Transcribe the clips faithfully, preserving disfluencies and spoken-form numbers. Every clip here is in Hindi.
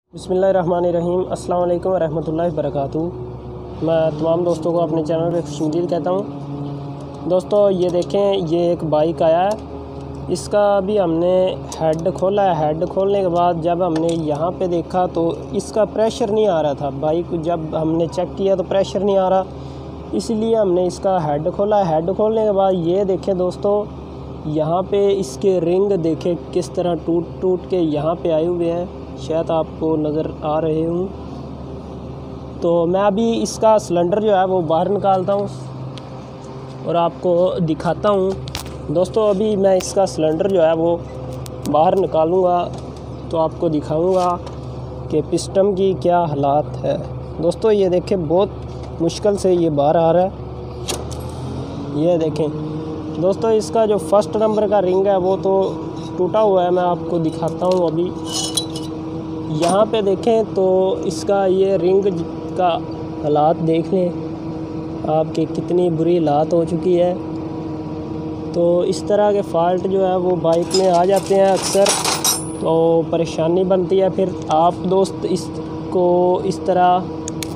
बिस्मिल्लाहिर्रहमानिर्रहीम अस्सलाम वालेकुम रहमतुल्लाहि वबरकातुहू। मैं तमाम दोस्तों को अपने चैनल पे खुशनुदीद कहता हूँ। दोस्तों ये देखें, ये एक बाइक आया है, इसका अभी हमने हेड खोला है। हेड खोलने के बाद जब हमने यहाँ पे देखा तो इसका प्रेशर नहीं आ रहा था। बाइक जब हमने चेक किया तो प्रेशर नहीं आ रहा, इसलिए हमने इसका हेड खोला। हेड खोलने के बाद ये देखें दोस्तों, यहाँ पे इसके रिंग देखें किस तरह टूट टूट के यहाँ पे आए हुए हैं, शायद आपको नज़र आ रहे हूँ। तो मैं अभी इसका सिलेंडर जो है वो बाहर निकालता हूँ और आपको दिखाता हूँ। दोस्तों अभी मैं इसका सिलेंडर जो है वो बाहर निकालूँगा तो आपको दिखाऊँगा कि पिस्टन की क्या हालात है। दोस्तों ये देखें, बहुत मुश्किल से ये बाहर आ रहा है। ये देखें दोस्तों, इसका जो फर्स्ट नंबर का रिंग है वो तो टूटा हुआ है। मैं आपको दिखाता हूँ। अभी यहाँ पे देखें तो इसका ये रिंग का हालात देख लें आपके, कितनी बुरी हालात हो चुकी है। तो इस तरह के फ़ाल्ट जो है वो बाइक में आ जाते हैं अक्सर, तो परेशानी बनती है। फिर आप दोस्त इसको इस तरह,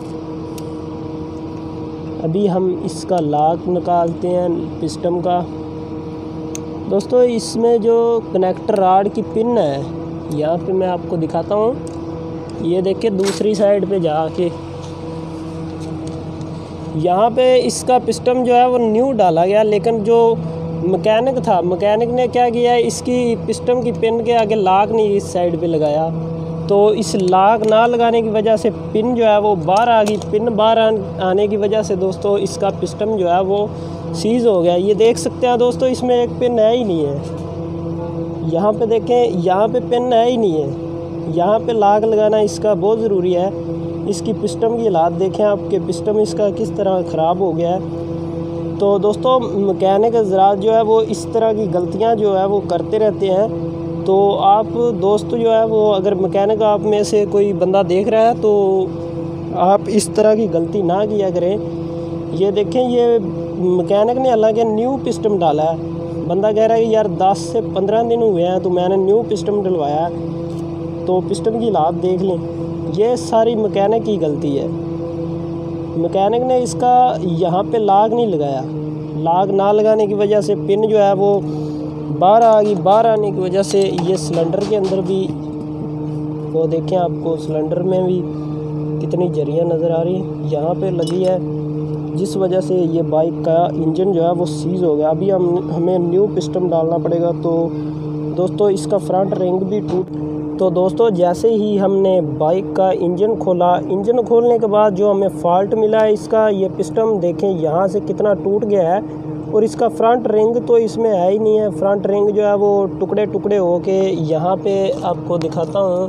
अभी हम इसका लॉक निकालते हैं पिस्टन का। दोस्तों इसमें जो कनेक्टर राड की पिन है, यहाँ पे मैं आपको दिखाता हूँ। ये देखिए दूसरी साइड पे जाके, यहाँ पे इसका पिस्टन जो है वो न्यू डाला गया, लेकिन जो मैकेनिक था, मैकेनिक ने क्या किया, इसकी पिस्टन की पिन के आगे लॉक नहीं इस साइड पे लगाया। तो इस लॉक ना लगाने की वजह से पिन जो है वो बाहर आ गई। पिन बाहर आने की वजह से दोस्तों इसका पिस्टन जो है वो सीज़ हो गया। ये देख सकते हैं दोस्तों, इसमें एक पिन है ही नहीं है। यहाँ पे देखें, यहाँ पे पिन है ही नहीं है। यहाँ पे लॉक लगाना इसका बहुत ज़रूरी है। इसकी पिस्टन की हालात देखें, आपके पिस्टन इसका किस तरह ख़राब हो गया है। तो दोस्तों मैकेनिक हज़रात जो है वो इस तरह की गलतियाँ जो है वो करते रहते हैं। तो आप दोस्त जो है वो, अगर मैकेनिक आप में से कोई बंदा देख रहा है तो आप इस तरह की गलती ना किया करें। ये देखें, ये मैकेनिक ने हालांकि न्यू पिस्टन डाला है। बंदा कह रहा है कि यार दस से पंद्रह दिन हुए हैं तो मैंने न्यू पिस्टन डलवाया। तो पिस्टन की हालात देख लें, ये सारी मैकेनिक की गलती है। मैकेनिक ने इसका यहाँ पे लॉक नहीं लगाया। लॉक ना लगाने की वजह से पिन जो है वो बाहर आ गई। बाहर आने की वजह से ये सिलेंडर के अंदर भी, वो देखें आपको सिलेंडर में भी कितनी जरियाँ नज़र आ रही है, यहाँ पे लगी है, जिस वजह से ये बाइक का इंजन जो है वो सीज़ हो गया। अभी हम हमें न्यू पिस्टन डालना पड़ेगा। तो दोस्तों इसका फ्रंट रिंग भी टूट। तो दोस्तों जैसे ही हमने बाइक का इंजन खोला, इंजन खोलने के बाद जो हमें फ़ॉल्ट मिला है, इसका ये पिस्टन देखें यहाँ से कितना टूट गया है। और इसका फ्रंट रिंग तो इसमें है ही नहीं है। फ्रंट रिंग जो है वो टुकड़े टुकड़े हो के, यहाँ पे आपको दिखाता हूँ,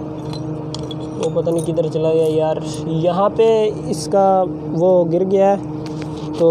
वो पता नहीं किधर चला गया यार। यहाँ पे इसका वो गिर गया है। तो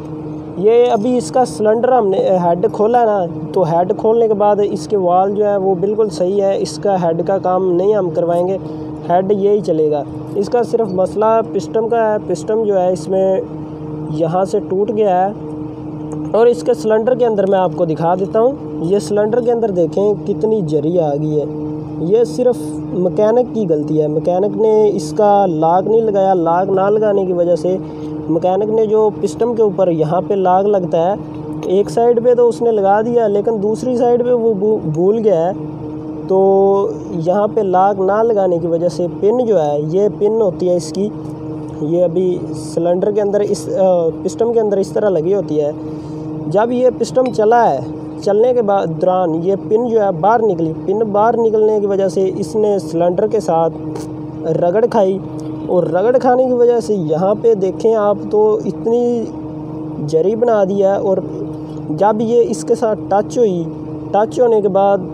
ये अभी इसका सिलेंडर हमने हेड खोला है ना, तो हेड खोलने के बाद इसके वाल जो है वो बिल्कुल सही है। इसका हेड का काम नहीं हम करवाएंगे, हेड यही चलेगा। इसका सिर्फ मसला पिस्टन का है। पिस्टन जो है इसमें यहाँ से टूट गया है। और इसके सिलेंडर के अंदर मैं आपको दिखा देता हूँ। ये सिलेंडर के अंदर देखें कितनी जरी आ गई है। ये सिर्फ मैकेनिक की गलती है। मैकेनिक ने इसका लॉक नहीं लगाया। लॉक ना लगाने की वजह से मैकेनिक ने जो पिस्टन के ऊपर यहाँ पे लॉक लगता है, एक साइड पे तो उसने लगा दिया, लेकिन दूसरी साइड पे वो भूल गया है। तो यहाँ पे लॉक ना लगाने की वजह से पिन जो है, ये पिन होती है इसकी, ये अभी सिलेंडर के अंदर, इस पिस्टन के अंदर इस तरह लगी होती है। जब ये पिस्टन चला है, चलने के बाद दौरान ये पिन जो है बाहर निकली। पिन बाहर निकलने की वजह से इसने सिलेंडर के साथ रगड़ खाई, और रगड़ खाने की वजह से यहाँ पे देखें आप तो इतनी जरी बना दिया है। और जब ये इसके साथ टच हुई, टच होने के बाद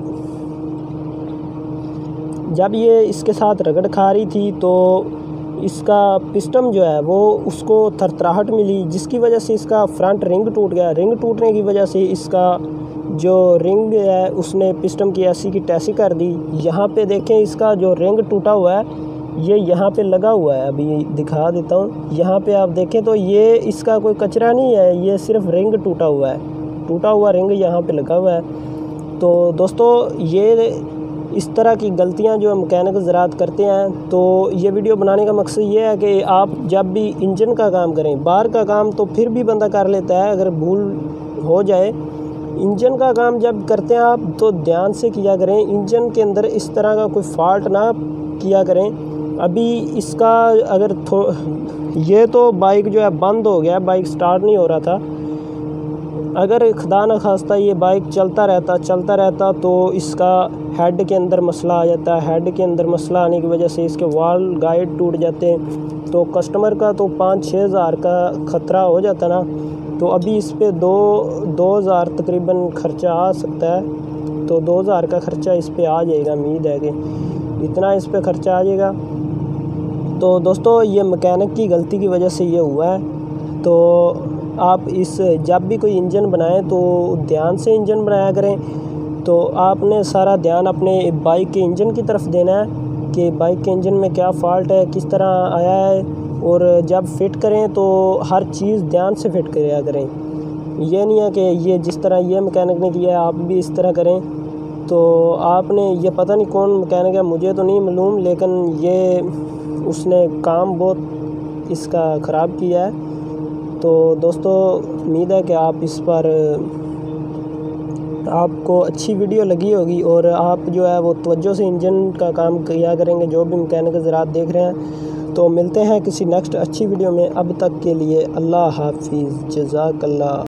जब ये इसके साथ रगड़ खा रही थी तो इसका पिस्टन जो है वो उसको थरथराहट मिली, जिसकी वजह से इसका फ्रंट रिंग टूट गया। रिंग टूटने की वजह से इसका जो रिंग है उसने पिस्टन की ऐसी की तैसी कर दी। यहाँ पे देखें, इसका जो रिंग टूटा हुआ है ये यहाँ पे लगा हुआ है। अभी दिखा देता हूँ। यहाँ पे आप देखें तो ये इसका कोई कचरा नहीं है, ये सिर्फ रिंग टूटा हुआ है। टूटा हुआ रिंग यहाँ पे लगा हुआ है। तो दोस्तों ये इस तरह की गलतियां जो मैकेनिक ज़रात करते हैं। तो ये वीडियो बनाने का मकसद ये है कि आप जब भी इंजन का काम करें, बाहर का काम तो फिर भी बंदा कर लेता है अगर भूल हो जाए, इंजन का काम जब करते हैं आप तो ध्यान से किया करें। इंजन के अंदर इस तरह का कोई फॉल्ट ना किया करें। अभी इसका अगर थो ये तो बाइक जो है बंद हो गया, बाइक स्टार्ट नहीं हो रहा था। अगर खुदा न खास्ता ये बाइक चलता रहता चलता रहता तो इसका हेड के अंदर मसला आ जाता है। हेड के अंदर मसला आने की वजह से इसके वाल गाइड टूट जाते हैं। तो कस्टमर का तो पाँच छः हज़ार का ख़तरा हो जाता ना। तो अभी इस पे दो दो हज़ार तकरीबन ख़र्चा आ सकता है। तो दो हज़ार का ख़र्चा इस पे आ जाएगा, उम्मीद है कि इतना इस पे ख़र्चा आ जाएगा। तो दोस्तों ये मैकेनिक की गलती की वजह से ये हुआ है। तो आप इस जब भी कोई इंजन बनाएं तो ध्यान से इंजन बनाया करें। तो आपने सारा ध्यान अपने बाइक के इंजन की तरफ देना है कि बाइक के इंजन में क्या फ़ॉल्ट है, किस तरह आया है। और जब फिट करें तो हर चीज़ ध्यान से फिट किया करें। ये नहीं है कि ये जिस तरह ये मैकेनिक ने किया है आप भी इस तरह करें। तो आपने ये पता नहीं कौन मैकेनिक है, मुझे तो नहीं मालूम, लेकिन ये उसने काम बहुत इसका ख़राब किया है। तो दोस्तों उम्मीद है कि आप इस पर आपको अच्छी वीडियो लगी होगी और आप जो है वो तवज्जो से इंजन का काम किया करेंगे जो भी मैकेनिक ज़रात देख रहे हैं। तो मिलते हैं किसी नेक्स्ट अच्छी वीडियो में। अब तक के लिए अल्लाह हाफिज़, जज़ाकल्लाह।